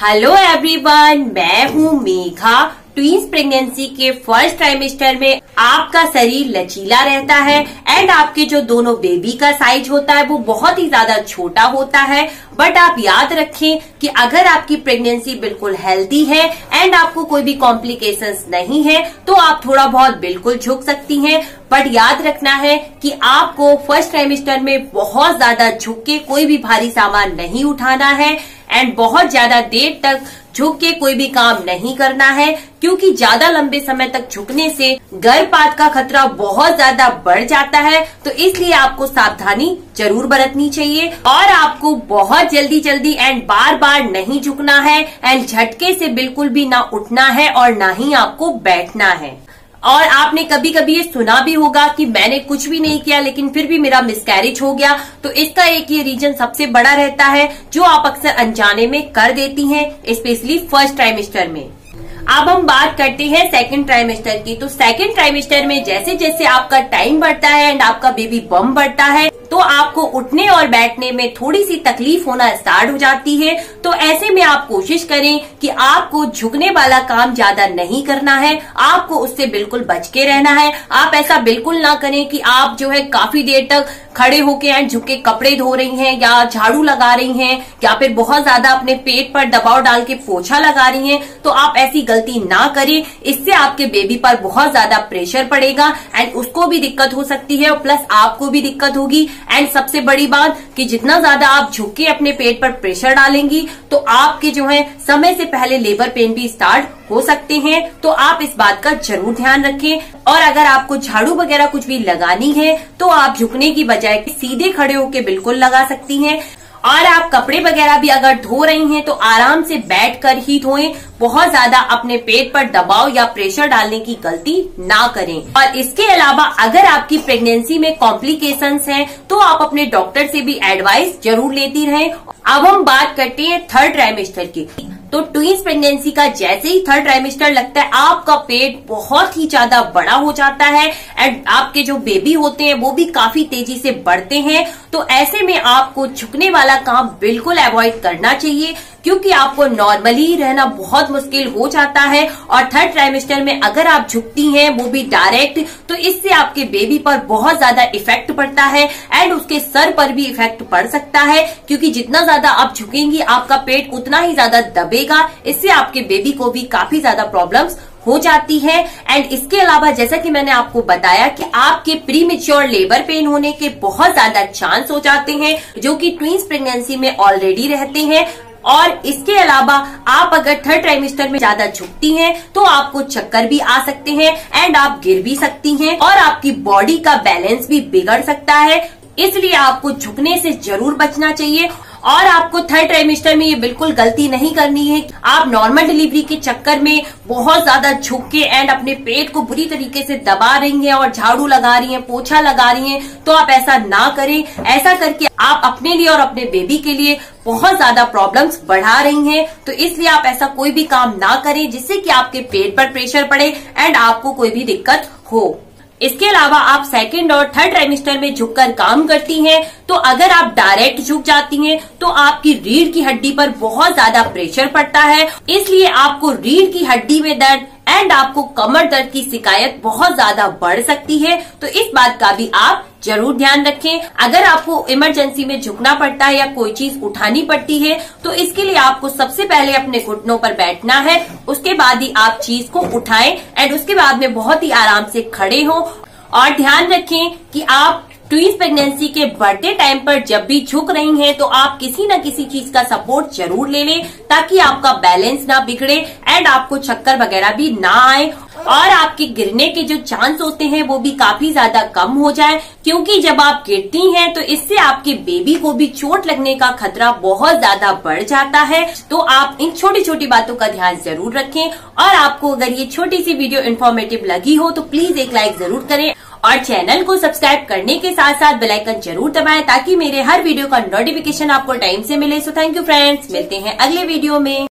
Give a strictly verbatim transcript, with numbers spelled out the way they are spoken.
Hello everyone, मैं हूँ Megha. Twins pregnancy के फर्स्ट ट्राइमेस्टर में आपका शरीर लचीला रहता है एंड आपके जो दोनों बेबी का साइज होता है वो बहुत ही ज्यादा छोटा होता है। बट आप याद रखें कि अगर आपकी प्रेगनेंसी बिल्कुल हेल्दी है एंड आपको कोई भी कॉम्प्लिकेशंस नहीं है तो आप थोड़ा बहुत बिल्कुल झुक सकती हैं। बट याद रखना है कि आपको फर्स्ट ट्राइमेस्टर में बहुत ज्यादा झुक के कोई भी भारी सामान नहीं उठाना है एंड बहुत ज्यादा देर तक झुक के कोई भी काम नहीं करना है, क्योंकि ज्यादा लंबे समय तक झुकने से गर्भपात का खतरा बहुत ज्यादा बढ़ जाता है। तो इसलिए आपको सावधानी जरूर बरतनी चाहिए और आपको बहुत जल्दी जल्दी एंड बार बार नहीं झुकना है एंड झटके से बिल्कुल भी ना उठना है और ना ही आपको बैठना है। और आपने कभी कभी ये सुना भी होगा कि मैंने कुछ भी नहीं किया लेकिन फिर भी मेरा मिसकैरेज हो गया। तो इसका एक ये रीजन सबसे बड़ा रहता है जो आप अक्सर अनजाने में कर देती हैं, स्पेशली फर्स्ट ट्राइमेस्टर में। अब हम बात करते हैं सेकंड ट्राइमेस्टर की। तो सेकंड ट्राइमेस्टर में जैसे जैसे आपका टाइम बढ़ता है एंड आपका बेबी बम बढ़ता है तो आपको उठने और बैठने में थोड़ी सी तकलीफ होना स्टार्ट हो जाती है। तो ऐसे में आप कोशिश करें कि आपको झुकने वाला काम ज्यादा नहीं करना है, आपको उससे बिल्कुल बच के रहना है। आप ऐसा बिल्कुल ना करें कि आप जो है काफी देर तक खड़े होके एंड झुक के कपड़े धो रही हैं या झाड़ू लगा रही हैं या फिर बहुत ज्यादा अपने पेट पर दबाव डाल के पोछा लगा रही हैं। तो आप ऐसी गलती ना करें, इससे आपके बेबी पर बहुत ज्यादा प्रेशर पड़ेगा एंड उसको भी दिक्कत हो सकती है और प्लस आपको भी दिक्कत होगी। एंड सबसे बड़ी बात कि जितना ज्यादा आप झुक के अपने पेट पर प्रेशर डालेंगी तो आपके जो है समय से पहले लेबर पेन भी स्टार्ट हो सकते हैं। तो आप इस बात का जरूर ध्यान रखें। और अगर आपको झाड़ू वगैरह कुछ भी लगानी है तो आप झुकने की बजाय सीधे खड़े होकर बिल्कुल लगा सकती हैं। और आप कपड़े वगैरह भी अगर धो रही हैं तो आराम से बैठकर ही धोएं, बहुत ज्यादा अपने पेट पर दबाव या प्रेशर डालने की गलती ना करें। और इसके अलावा अगर आपकी प्रेगनेंसी में कॉम्प्लिकेशंस हैं तो आप अपने डॉक्टर से भी एडवाइस जरूर लेती रहें। अब हम बात करते हैं थर्ड ट्राइमेस्टर की। तो ट्विंस प्रेगनेंसी का जैसे ही थर्ड ट्राइमेस्टर लगता है आपका पेट बहुत ही ज्यादा बड़ा हो जाता है एंड आपके जो बेबी होते हैं वो भी काफी तेजी से बढ़ते हैं। तो ऐसे में आपको झुकने वाला काम बिल्कुल अवॉइड करना चाहिए, क्योंकि आपको नॉर्मली रहना बहुत मुश्किल हो जाता है। और थर्ड ट्राइमेस्टर में अगर आप झुकती हैं वो भी डायरेक्ट, तो इससे आपके बेबी पर बहुत ज्यादा इफेक्ट पड़ता है एंड उसके सर पर भी इफेक्ट पड़ सकता है, क्योंकि जितना ज्यादा आप झुकेंगी आपका पेट उतना ही ज्यादा दबेगा। इससे आपके बेबी को भी काफी ज्यादा प्रॉब्लम्स हो जाती है। एंड इसके अलावा जैसा कि मैंने आपको बताया कि आपके प्रीमेच्योर लेबर पेन होने के बहुत ज्यादा चांस हो जाते हैं, जो कि ट्विंस प्रेगनेंसी में ऑलरेडी रहते हैं। और इसके अलावा आप अगर थर्ड ट्राइमेस्टर में ज्यादा झुकती हैं तो आपको चक्कर भी आ सकते हैं एंड आप गिर भी सकती हैं और आपकी बॉडी का बैलेंस भी बिगड़ सकता है। इसलिए आपको झुकने से जरूर बचना चाहिए। और आपको थर्ड ट्राइमेस्टर में ये बिल्कुल गलती नहीं करनी है। आप नॉर्मल डिलीवरी के चक्कर में बहुत ज्यादा झुक के एंड अपने पेट को बुरी तरीके से दबा रही हैं और झाड़ू लगा रही हैं, पोछा लगा रही हैं, तो आप ऐसा ना करें। ऐसा करके आप अपने लिए और अपने बेबी के लिए बहुत ज्यादा प्रॉब्लम्स बढ़ा रही हैं। तो इसलिए आप ऐसा कोई भी काम ना करें जिससे कि आपके पेट पर प्रेशर पड़े एंड आपको कोई भी दिक्कत हो। इसके अलावा आप सेकंड और थर्ड ट्राइमेस्टर में झुककर काम करती हैं तो अगर आप डायरेक्ट झुक जाती हैं तो आपकी रीढ़ की हड्डी पर बहुत ज्यादा प्रेशर पड़ता है। इसलिए आपको रीढ़ की हड्डी में दर्द एंड आपको कमर दर्द की शिकायत बहुत ज्यादा बढ़ सकती है। तो इस बात का भी आप जरूर ध्यान रखें। अगर आपको इमरजेंसी में झुकना पड़ता है या कोई चीज उठानी पड़ती है तो इसके लिए आपको सबसे पहले अपने घुटनों पर बैठना है, उसके बाद ही आप चीज को उठाएं एंड उसके बाद में बहुत ही आराम से खड़े हों। और ध्यान रखें कि आप ट्विंस प्रेगनेंसी के बढ़ते टाइम पर जब भी झुक रही हैं तो आप किसी न किसी चीज का सपोर्ट जरूर ले लें, ताकि आपका बैलेंस ना बिगड़े एंड आपको चक्कर वगैरह भी ना आए और आपके गिरने के जो चांस होते हैं वो भी काफी ज्यादा कम हो जाए। क्योंकि जब आप गिरती हैं तो इससे आपके बेबी को भी चोट लगने का खतरा बहुत ज्यादा बढ़ जाता है। तो आप इन छोटी छोटी बातों का ध्यान जरूर रखें। और आपको अगर ये छोटी सी वीडियो इन्फॉर्मेटिव लगी हो तो प्लीज एक लाइक जरूर करें और चैनल को सब्सक्राइब करने के साथ साथ बेल आइकन जरूर दबाएं, ताकि मेरे हर वीडियो का नोटिफिकेशन आपको टाइम से मिले। सो थैंक यू फ्रेंड्स, मिलते हैं अगले वीडियो में।